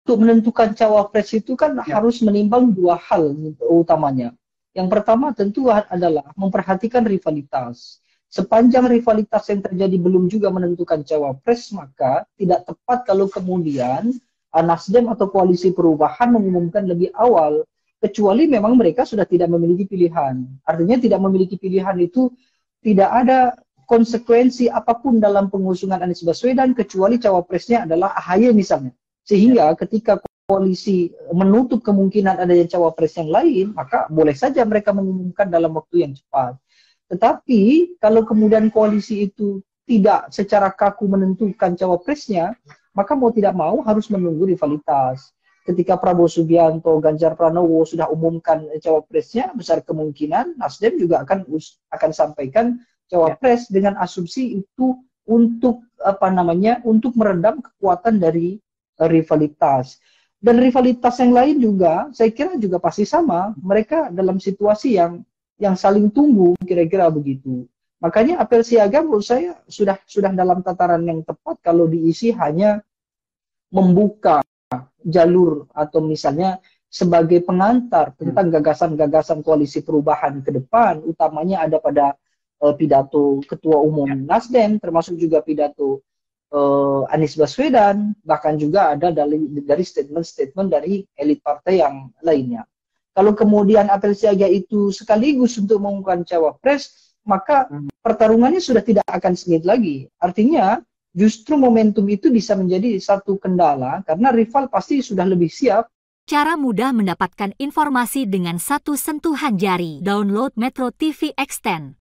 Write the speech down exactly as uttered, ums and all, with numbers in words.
untuk menentukan cawapres itu kan Ya. harus menimbang dua hal utamanya. Yang pertama tentu adalah memperhatikan rivalitas. Sepanjang rivalitas yang terjadi belum juga menentukan cawapres, maka tidak tepat kalau kemudian Nasdem atau Koalisi Perubahan mengumumkan lebih awal, kecuali memang mereka sudah tidak memiliki pilihan. Artinya tidak memiliki pilihan itu tidak ada konsekuensi apapun dalam pengusungan Anies Baswedan, kecuali cawapresnya adalah A H Y misalnya. Sehingga ketika koalisi menutup kemungkinan adanya cawapres yang lain, maka boleh saja mereka mengumumkan dalam waktu yang cepat. Tetapi kalau kemudian koalisi itu tidak secara kaku menentukan cawapresnya, maka mau tidak mau harus menunggu rivalitas. Ketika Prabowo Subianto, Ganjar Pranowo sudah umumkan cawapresnya, besar kemungkinan Nasdem juga akan akan sampaikan cawapres ya, dengan asumsi itu untuk apa namanya, untuk meredam kekuatan dari uh, rivalitas. Dan rivalitas yang lain juga, saya kira juga pasti sama. Mereka dalam situasi yang yang saling tunggu, kira-kira begitu. Makanya apel siaga menurut saya sudah sudah dalam tataran yang tepat kalau diisi hanya membuka jalur atau misalnya sebagai pengantar tentang gagasan-gagasan koalisi perubahan ke depan, utamanya ada pada uh, pidato Ketua Umum Nasdem, termasuk juga pidato uh, Anies Baswedan, bahkan juga ada dari dari statement-statement dari elit partai yang lainnya. Kalau kemudian apel siaga itu sekaligus untuk mengumumkan cawapres, maka pertarungannya sudah tidak akan sengit lagi. Artinya justru momentum itu bisa menjadi satu kendala karena rival pasti sudah lebih siap. Cara mudah mendapatkan informasi dengan satu sentuhan jari. Download Metro T V Extend.